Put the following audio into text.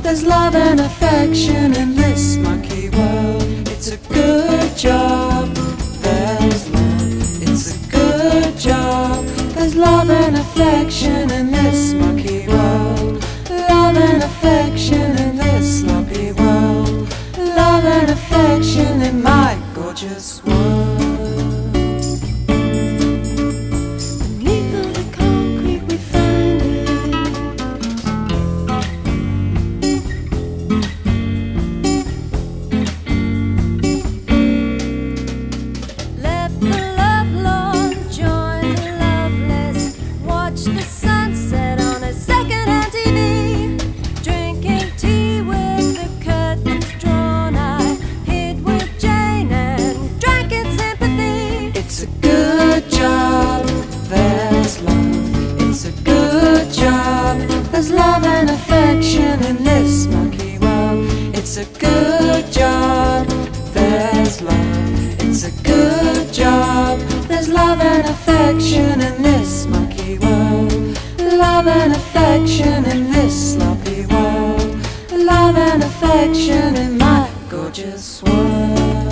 There's love and affection in this monkey world. It's a good job. There's love. It's a good job. There's love and affection in this monkey world. Love and affection in this sloppy world. Love and affection in my gorgeous world. Beneath all the concrete we find it. Left the lovelorn, joined the loveless. Watched the sunset on a second-hand TV. Drinking tea with the curtains drawn. I hid with Jane and drank in sympathy. It's a good job. There's love. It's a good job. There's love and affection in this monkey world. It's a good job. There's love. It's a good job. There's love and affection in this monkey world. Love and affection in this sloppy world. Love and affection in my gorgeous world.